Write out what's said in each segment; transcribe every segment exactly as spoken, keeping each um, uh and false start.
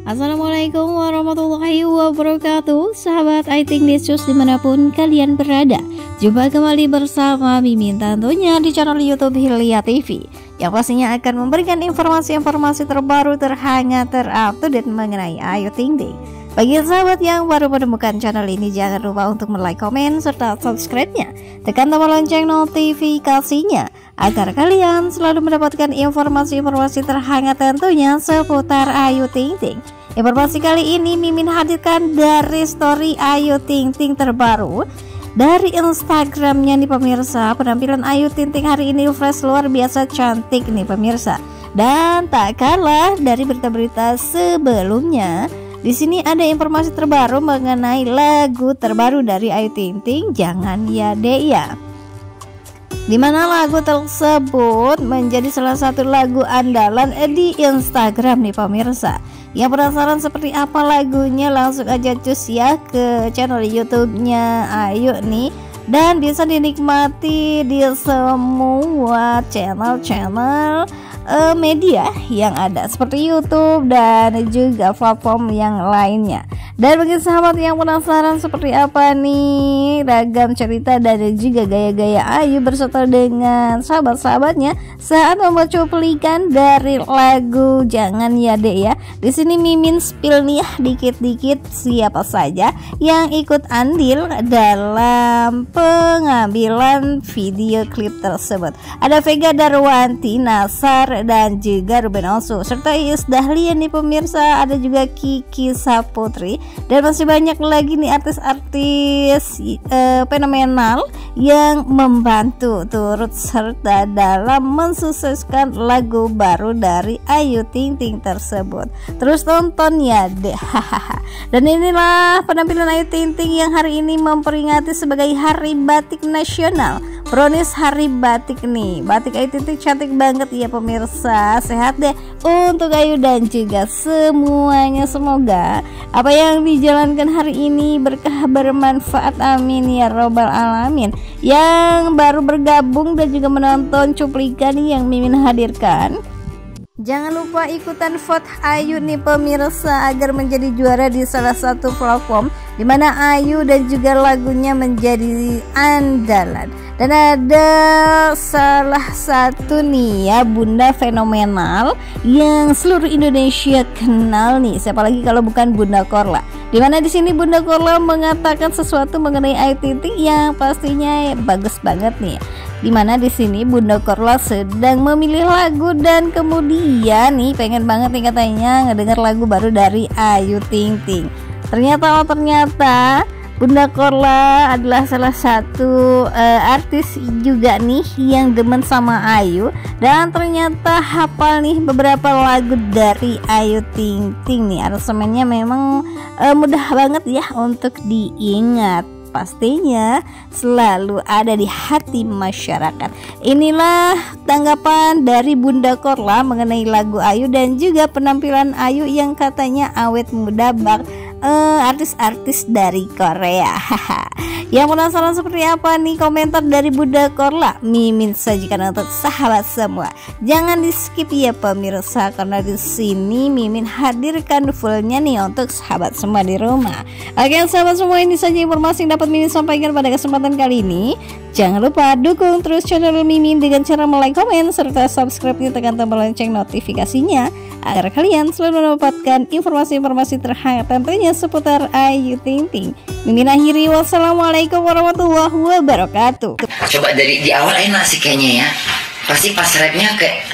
Assalamualaikum warahmatullahi wabarakatuh. Sahabat I Think News dimanapun kalian berada, jumpa kembali bersama Mimin tentunya di channel YouTube Hilya T V, yang pastinya akan memberikan informasi-informasi terbaru, terhangat, terupdate mengenai Ayu Ting Ting. Bagi sahabat yang baru menemukan channel ini, jangan lupa untuk like, komen, serta subscribe-nya. Tekan tombol lonceng notifikasinya agar kalian selalu mendapatkan informasi-informasi terhangat tentunya seputar Ayu Ting Ting. Informasi kali ini Mimin hadirkan dari story Ayu Ting Ting terbaru dari Instagramnya nih pemirsa. Penampilan Ayu Ting Ting hari ini fresh, luar biasa cantik nih pemirsa. Dan tak kalah dari berita-berita sebelumnya, di sini ada informasi terbaru mengenai lagu terbaru dari Ayu Ting Ting, Jangan Ya Dek Ya, dimana lagu tersebut menjadi salah satu lagu andalan di Instagram nih pemirsa. Yang penasaran seperti apa lagunya, langsung aja cus ya ke channel YouTube-nya Ayu nih, dan bisa dinikmati di semua channel-channel uh, media yang ada seperti YouTube dan juga platform yang lainnya. Dan bagi sahabat yang penasaran seperti apa nih ragam cerita dan juga gaya-gaya Ayu berserta dengan sahabat-sahabatnya saat membuat cuplikan dari lagu Jangan Ya Dek Ya, di sini Mimin spill nih ya dikit-dikit siapa saja yang ikut andil dalam pengambilan video klip tersebut. Ada Vega Darwanti, Nasar, dan juga Ruben Onsu, serta Iis Dahlia nih pemirsa. Ada juga Kiki Saputri, dan masih banyak lagi nih artis-artis uh, fenomenal yang membantu turut serta dalam mensukseskan lagu baru dari Ayu Ting Ting tersebut. Terus tonton ya deh. Dan inilah penampilan Ayu Ting Ting yang hari ini memperingati sebagai Hari Batik Nasional. Brownies Hari Batik nih. Batik Ayu Ting Ting cantik banget ya pemirsa. Sehat deh untuk Ayu dan juga semuanya. Semoga apa yang dijalankan hari ini berkah, bermanfaat, amin ya robbal alamin. Yang baru bergabung dan juga menonton cuplikan yang Mimin hadirkan, jangan lupa ikutan vote Ayu nih pemirsa agar menjadi juara di salah satu platform di mana Ayu dan juga lagunya menjadi andalan. Dan ada salah satu nih ya bunda fenomenal yang seluruh Indonesia kenal nih, siapa lagi kalau bukan Bunda Korla. Dimana di sini Bunda Korla mengatakan sesuatu mengenai Ayu Ting Ting yang pastinya bagus banget nih. Dimana di sini Bunda Korla sedang memilih lagu dan kemudian nih pengen banget nih katanya ngedenger lagu baru dari Ayu Ting Ting. Ternyata oh ternyata Bunda Korla adalah salah satu uh, artis juga nih yang demen sama Ayu, dan ternyata hafal nih beberapa lagu dari Ayu Ting Ting nih. Aransemennya memang uh, mudah banget ya untuk diingat, pastinya selalu ada di hati masyarakat. Inilah tanggapan dari Bunda Korla mengenai lagu Ayu dan juga penampilan Ayu yang katanya awet muda bak uh, artis-artis dari Korea. Yang penasaran seperti apa nih komentar dari Bunda Korla, Mimin sajikan untuk sahabat semua. Jangan di skip ya pemirsa, karena di sini Mimin hadirkan fullnya nih untuk sahabat semua di rumah. Oke sahabat semua, ini saja informasi yang dapat Mimin sampaikan pada kesempatan kali ini. Jangan lupa dukung terus channel Mimin dengan cara like, komen, serta subscribe-nya, tekan tombol lonceng notifikasinya agar kalian selalu mendapatkan informasi-informasi terhangat tentunya seputar Ayu Ting Ting. Mimin akhiri, wassalamualaikum warahmatullahi wabarakatuh. Coba dari di awal enak sih kayaknya ya. Pasti pas rapnya kayak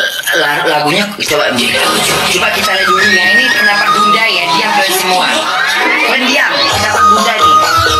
lagunya coba coba kita lihat dulu ya. Ini pendapat Bunda ya, diam kalian semua. Kalian diam, pendapat Bunda nih.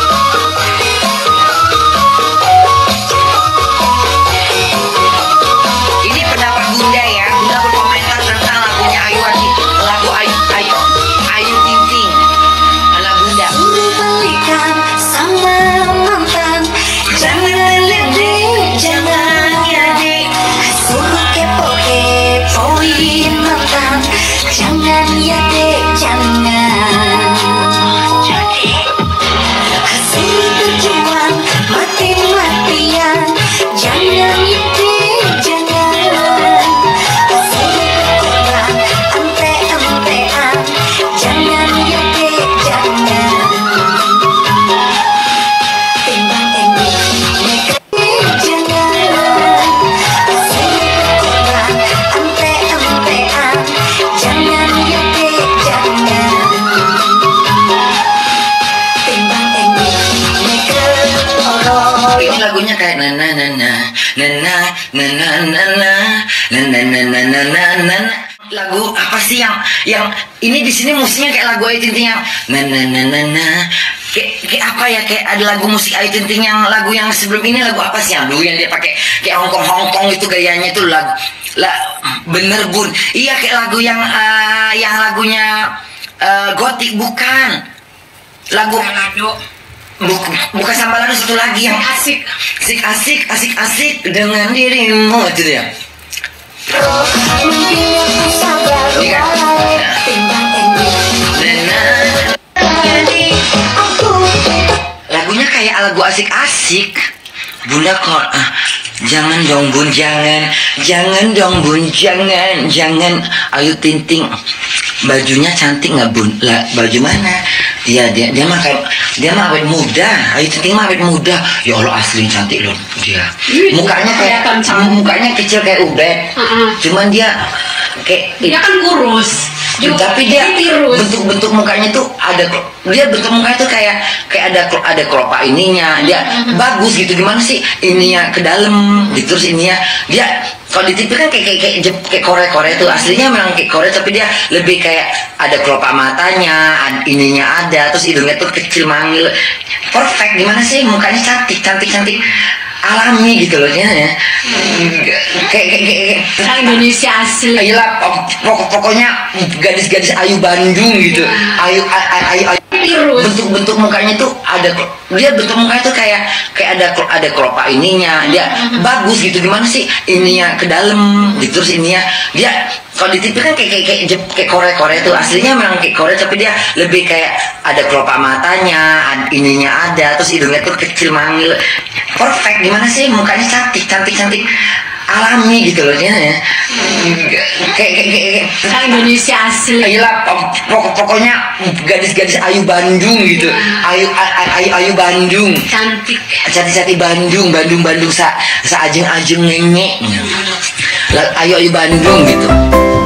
Ini pendapat Bunda ya. Bunda berkomentar tentang lagunya Ayu lagu Ayu Ayu Ayu Ting Ting. Ala Bunda. Balikan sama mantan, jangan ledek, jangan ya dek. Suruh kepo kepoin mantan, jangan ya lagunya kayak na na na na na na na na na na na na na na na na na. Lagu apa sih yang yang ini di sini musiknya kayak lagu Ayu Ting Ting yang na na na na na. Kayak, kayak apa ya, kayak ada lagu musik Ayu Ting Ting yang lagu yang sebelum ini lagu apa sih yang dulu yang dia pakai kayak Hongkong Hongkong itu gayanya itu lagu lah bener bun. Iya kayak lagu yang uh, yang lagunya uh, gotik bukan lagu Bukan, bukan Sambalado, satu lagi yang asik asik asik asik asik dengan dirimu itu dia. Ini kan lagunya kayak lagu asik-asik. Bunda kok ah, jangan dong bun, jangan jangan dong bun, jangan jangan. Ayu Ting Ting bajunya cantik nggak bun? Lah baju mana? Iya dia dia mah kayak dia mah awet muda. Ayu Ting Ting mah awet muda. Ya Allah asli cantik loh dia. Mukanya kayak mukanya kecil kayak ubed. Uh-uh. Cuman dia kayak dia kan kurus. Tapi dia bentuk-bentuk mukanya tuh ada dia bentuk mukanya tuh kayak kayak ada ada kelopak ininya. Dia uh-huh. bagus gitu. Gimana sih ininya ke dalam gitu, terus ininya dia kalau di T V kan kayak kayak kayak, kayak Korea-Korea tuh aslinya memang kayak Korea, tapi dia lebih kayak ada kelopak matanya, ad, ininya ada, terus hidungnya tuh kecil mangil. Perfect. Gimana sih mukanya cantik cantik cantik alami gitu loh ya. Kayak kayak kayak Indonesia asli. Iyalah pokok pokoknya gadis-gadis Ayu Bandung gitu. Ayu Ayu Ayu bentuk-bentuk mukanya tuh ada dia bentuk mukanya tuh kayak kayak ada ada kelopak ininya. Dia bagus gitu. Gimana sih ininya ke dalam gitu, terus ininya dia kalau di T V kan kayak kayak kayak, kayak Korea-Korea tuh aslinya memang kayak Korea, tapi dia lebih kayak ada kelopak matanya, ad, ininya ada, terus hidungnya tuh kecil mangil. Perfect. Gimana sih mukanya cantik cantik cantik alami gitu loh ya. Kayak kayak kayak Indonesia asli. Iyalah pokok pokoknya gadis-gadis Ayu Bandung gitu. Ayu Ayu Ayu Bandung. Cantik. Cantik-cantik Bandung, Bandung Bandung sa sa ajeng-ajeng nengek. Ayu Ayu Bandung gitu.